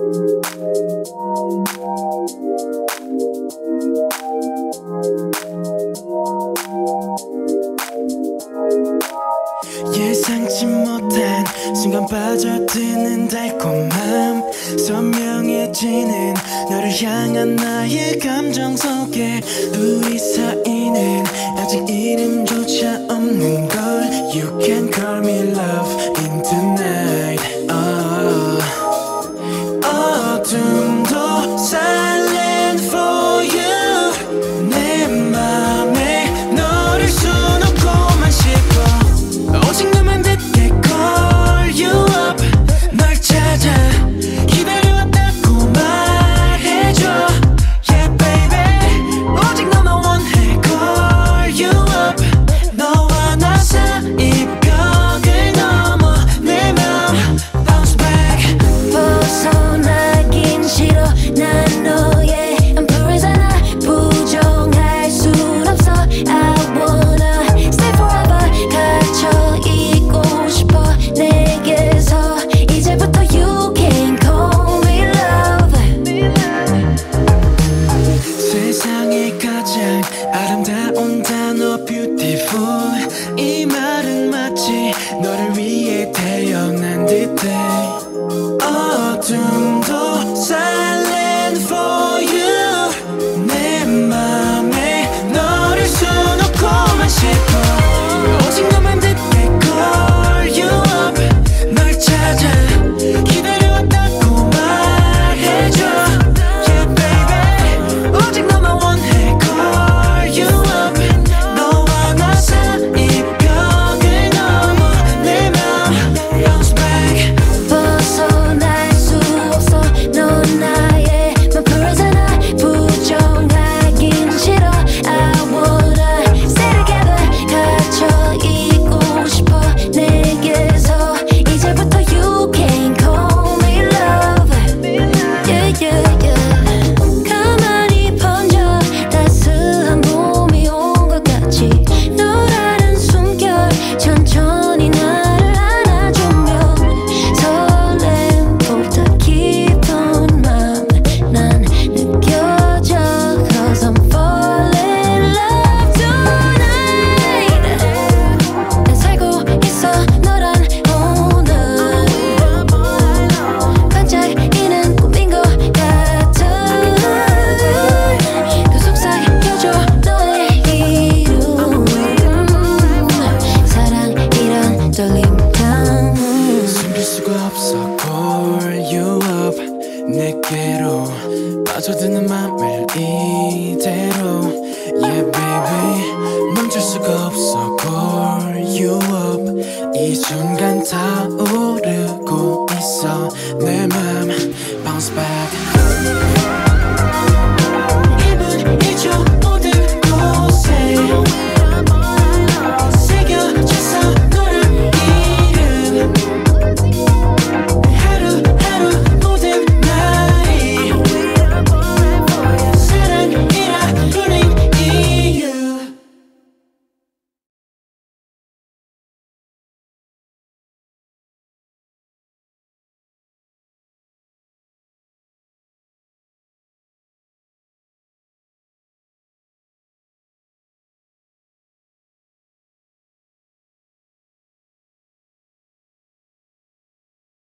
예상치 못한 순간 빠져드는 달콤함, 선명해지는 너를 향한 나의 감정 속에 우리 사이는 아직 이름조차 없는 걸. You can call me love in tonight. 어둠도 silent for you. 내 맘에 너를 수놓고만 싶어. 오직 너만 듣게 call you up. 널 찾아 기다려왔다고 말해줘. Yeah baby, 오직 너만 원해 call you up. 너와 나 사이 벽을 넘어 내 맘 bounce back. 벗어나긴 싫어 난 너의 emperor잖아. 부정할 순 없어. I wanna stay forever. 갇혀 있고 싶어 내게서. 이제부터 you can call me love. 세상에 가장 아름다운 단어 beautiful. 이 말은 마치 너를 위해 태어난 듯해. 어둠도 silent for you. 내 맘에 너를 수놓고만 싶어. 오직 너만 듣게 call you up. 널 찾아 기다려왔다고 말해줘. Yeah baby, 오직 너만 원해 call you up. 너와 나 사이 벽을 넘어 내 맘 bounce back. 벗어날 수 없어. 넌 나의 맘프로잖아. 부정하긴 싫어. I wanna stay together. 갇혀 있고 싶어 내게서. 이제부터 you can call me love. Yeah yeah yeah. 가만히 번져 따스한 봄이 온 것 같이. 너라는 숨결 천천히 나를 안아주면 설렘보다 깊은 맘 난 느껴져. Cause I'm falling in love tonight. 난 살고 있어 너란 오늘. 반짝이는 꿈인 것 같은. 그 속삭여줘 너의 이름. 사랑이란 떨림감. 숨길 수가 없어 call you up. 내게로 빠져드는 맘을 이대로. Yeah baby, 멈출 수가 없어 call you up. 이 순간 타오르고 있어 내 맘 bounce back.